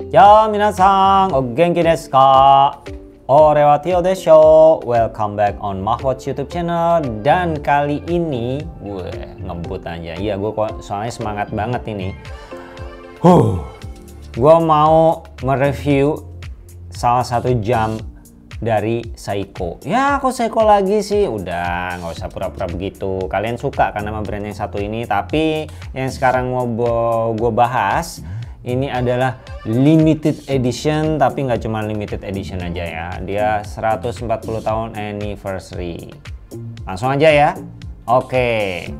Ya, minasan, o genki desu ka? Ore wa Tio desho. Welcome back on Mahwatch YouTube channel. Dan kali ini gue ngebut aja. Iya, gue kok soalnya semangat banget ini. Gue mau mereview salah satu jam dari Seiko. Ya, kok Seiko lagi sih? Udah, nggak usah pura-pura begitu. Kalian suka kan sama brand yang satu ini. Tapi yang sekarang mau gue bahas ini adalah limited edition, tapi nggak cuma limited edition aja ya. Dia 140 tahun anniversary. Langsung aja ya. Oke.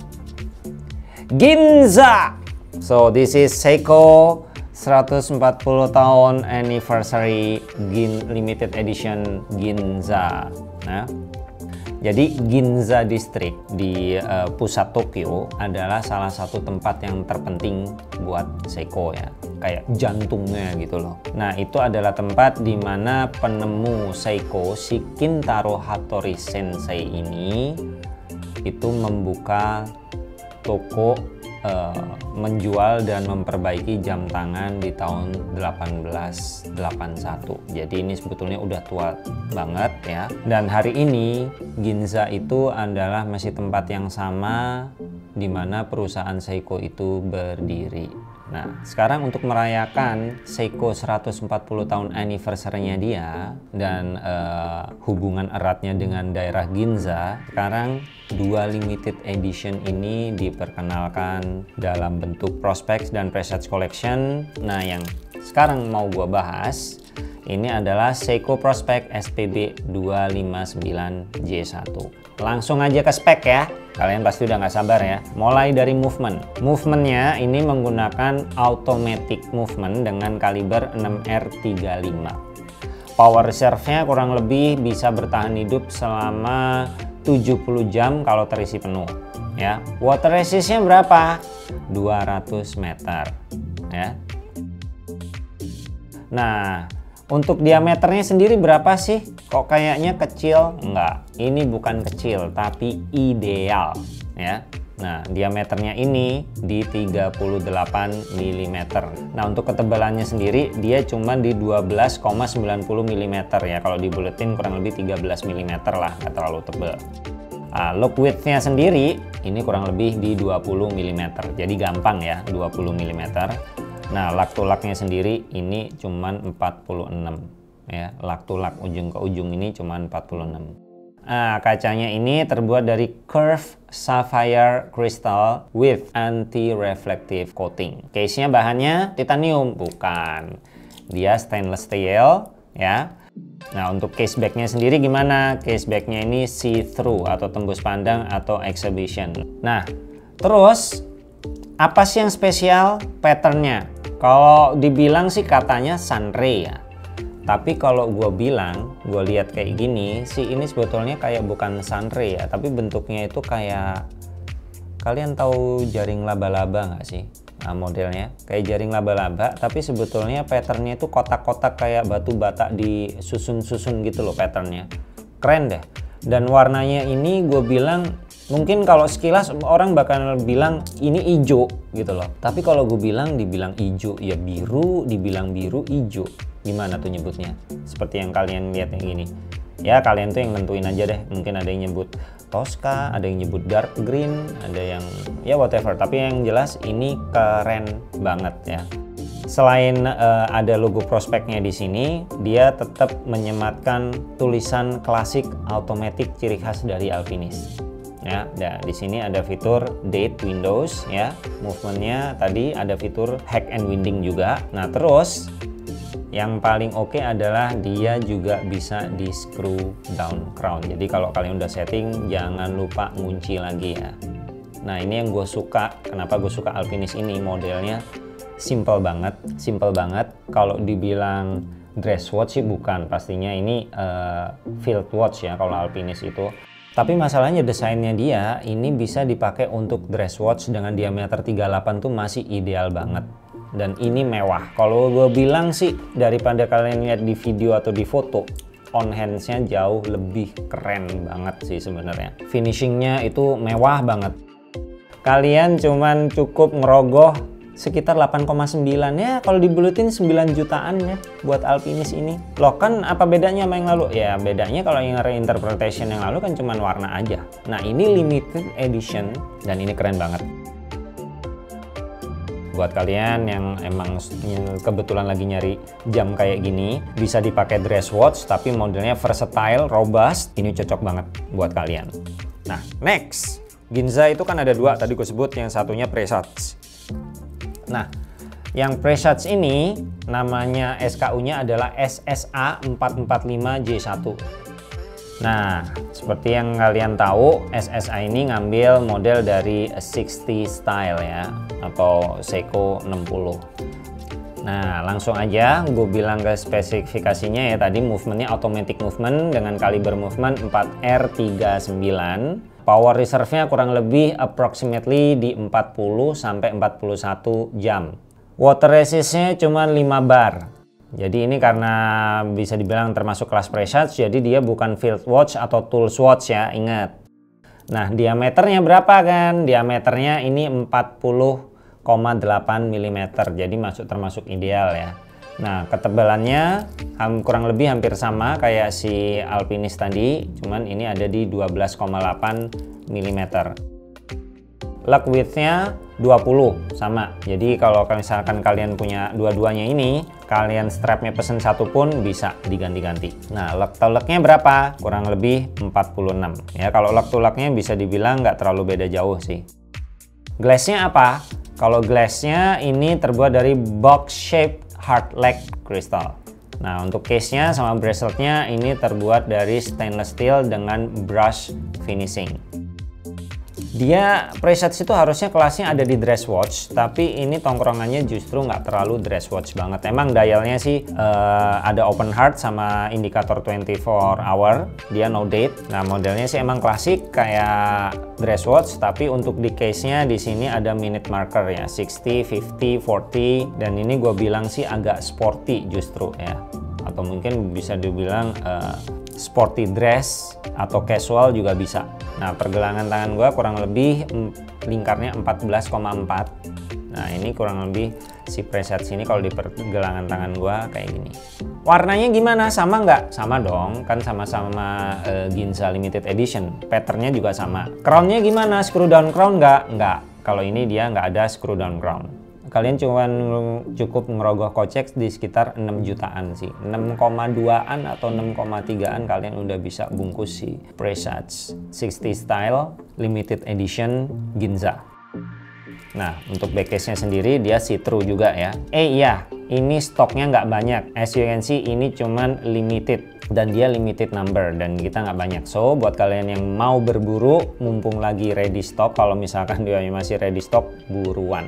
Ginza. So this is Seiko 140 tahun anniversary limited edition Ginza. Nah, jadi Ginza District di pusat Tokyo adalah salah satu tempat yang terpenting buat Seiko ya, kayak jantungnya gitu loh. Nah, itu adalah tempat di mana penemu Seiko, si Kintaro Hattori Sensei ini itu membuka toko menjual dan memperbaiki jam tangan di tahun 1881. Jadi ini sebetulnya udah tua banget ya. Dan hari ini Ginza itu adalah masih tempat yang sama di mana perusahaan Seiko itu berdiri. Nah, sekarang untuk merayakan Seiko 140 tahun anniversary-nya dia dan hubungan eratnya dengan daerah Ginza, sekarang dua limited edition ini diperkenalkan dalam bentuk prospects dan presets collection. Nah, yang sekarang mau gua bahas ini adalah Seiko Prospect SPB 259J1. Langsung aja ke spek ya. Kalian pasti udah nggak sabar ya. Mulai dari movement. Movementnya ini menggunakan automatic movement dengan kaliber 6R35. Power reserve-nya kurang lebih bisa bertahan hidup selama 70 jam kalau terisi penuh. Ya. Water resistnya berapa? 200 meter. Ya. Nah, untuk diameternya sendiri berapa sih? Kok kayaknya kecil? Enggak, ini bukan kecil tapi ideal ya. Nah, diameternya ini di 38 mm. Nah, untuk ketebalannya sendiri dia cuma di 12,90 mm ya. Kalau dibuletin kurang lebih 13 mm lah, nggak terlalu tebal. Look width-nya sendiri ini kurang lebih di 20 mm. Jadi gampang ya, 20 mm. Nah, lak to laknya sendiri ini cuman 46 ya. Lak to lak ujung ke ujung ini cuman 46. Nah, kacanya ini terbuat dari curved sapphire crystal with anti-reflective coating. Case-nya bahannya titanium, bukan. Dia stainless steel ya. Nah, untuk case back-nya sendiri gimana? Case back-nya ini see-through atau tembus pandang atau exhibition. Nah, terus apa sih yang spesial? Patternnya. Kalau dibilang sih katanya sunray ya. Tapi kalau gue bilang, gue lihat kayak gini, sih ini sebetulnya kayak bukan sunray ya. Tapi bentuknya itu kayak, kalian tahu jaring laba-laba nggak sih? Nah, modelnya kayak jaring laba-laba, tapi sebetulnya patternnya itu kotak-kotak kayak batu bata disusun-susun gitu loh patternnya. Keren deh. Dan warnanya ini gue bilang, mungkin kalau sekilas orang bakal bilang ini hijau gitu loh. Tapi kalau gue bilang, dibilang hijau ya biru, dibilang biru hijau. Gimana tuh nyebutnya? Seperti yang kalian lihat yang gini. Ya kalian tuh yang nentuin aja deh. Mungkin ada yang nyebut Tosca, ada yang nyebut dark green, ada yang ya whatever. Tapi yang jelas ini keren banget ya. Selain ada logo prospeknya di sini, dia tetap menyematkan tulisan klasik automatic ciri khas dari Alpinis. Ya, nah, di sini ada fitur date windows ya, movementnya tadi ada fitur hack and winding juga. Nah, terus yang paling oke adalah dia juga bisa di screw down crown. Jadi kalau kalian udah setting jangan lupa ngunci lagi ya. Nah, ini yang gue suka. Kenapa gue suka Alpinis ini? Modelnya simple banget, simple banget. Kalau dibilang dress watch sih bukan, pastinya ini field watch ya kalau Alpinis itu. Tapi masalahnya desainnya dia ini bisa dipakai untuk dress watch dengan diameter 38 tuh masih ideal banget. Dan ini mewah. Kalau gue bilang sih daripada kalian lihat di video atau di foto, on hands-nya jauh lebih keren banget sih sebenarnya. Finishingnya itu mewah banget. Kalian cuman cukup ngerogoh sekitar 8,9 ya, kalau dibulutin 9 jutaan ya buat Alpinis ini. Loh kan apa bedanya sama yang lalu? Ya bedanya kalau yang reinterpretation yang lalu kan cuma warna aja. Nah ini limited edition dan ini keren banget. Buat kalian yang emang kebetulan lagi nyari jam kayak gini, bisa dipakai dress watch tapi modelnya versatile, robust, ini cocok banget buat kalian. Nah next, Ginza itu kan ada dua tadi gue sebut, yang satunya Presage. Nah, yang Presage ini namanya SKU-nya adalah SSA 445J1. Nah, seperti yang kalian tahu, SSA ini ngambil model dari 60 style ya, atau Seiko 60. Nah, langsung aja gue bilang ke spesifikasinya ya, tadi movementnya automatic movement dengan kaliber movement 4R39. Power reserve-nya kurang lebih approximately di 40 sampai 41 jam. Water resist-nya cuma 5 bar. Jadi ini karena bisa dibilang termasuk kelas Presage, jadi dia bukan field watch atau tools watch ya, ingat. Nah, diameternya berapa kan? Diameternya ini 40,8 mm, jadi termasuk ideal ya. Nah, ketebalannya kurang lebih hampir sama kayak si Alpinis tadi, cuman ini ada di 12,8 mm. Lug width-nya 20 sama. Jadi kalau misalkan kalian punya dua-duanya ini, kalian strapnya pesen satu pun bisa diganti-ganti. Nah, lug to lugnya berapa? Kurang lebih 46. Ya, kalau lug to lugnya bisa dibilang nggak terlalu beda jauh sih. Glass-nya apa? Kalau glass-nya ini terbuat dari box shape hard leg crystal. Nah, untuk case-nya sama bracelet-nya ini terbuat dari stainless steel dengan brush finishing. Dia Presage itu harusnya kelasnya ada di dress watch, tapi ini tongkrongannya justru nggak terlalu dress watch banget. Emang dialnya sih ada open heart sama indikator 24 hour, dia no date. Nah, modelnya sih emang klasik kayak dress watch, tapi untuk di case-nya di sini ada minute marker ya, 60, 50, 40, dan ini gue bilang sih agak sporty justru ya, atau mungkin bisa dibilang sporty dress atau casual juga bisa. Nah, pergelangan tangan gua kurang lebih lingkarnya 14,4. Nah, ini kurang lebih si Presage ini kalau di pergelangan tangan gua kayak gini. Warnanya gimana? Sama nggak? Sama dong, kan sama-sama Ginza Limited Edition. Patternnya juga sama. Crownnya gimana? Screw down crown nggak? Nggak. Kalau ini dia nggak ada screw down crown. Kalian cukup ngerogoh kocek di sekitar 6 jutaan sih, 6,2an atau 6,3an kalian udah bisa bungkus si Presage 60 style limited edition Ginza. Nah, untuk backcase-nya sendiri dia see-through juga ya. Iya, ini stoknya nggak banyak. As you can see, ini cuman limited dan dia limited number dan kita nggak banyak. So, buat kalian yang mau berburu, mumpung lagi ready stock, kalau misalkan dia masih ready stock, buruan.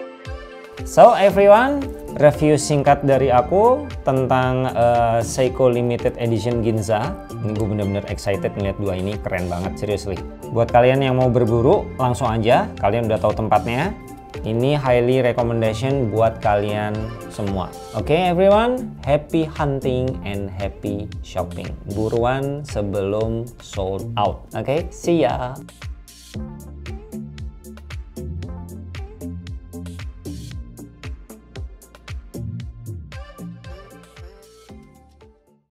So everyone, review singkat dari aku tentang Seiko Limited Edition Ginza. Ini gue bener-bener excited ngeliat dua ini, keren banget seriously. Buat kalian yang mau berburu, langsung aja, kalian udah tahu tempatnya. Ini highly recommendation buat kalian semua. Oke everyone, happy hunting and happy shopping. Buruan sebelum sold out. Oke, see ya.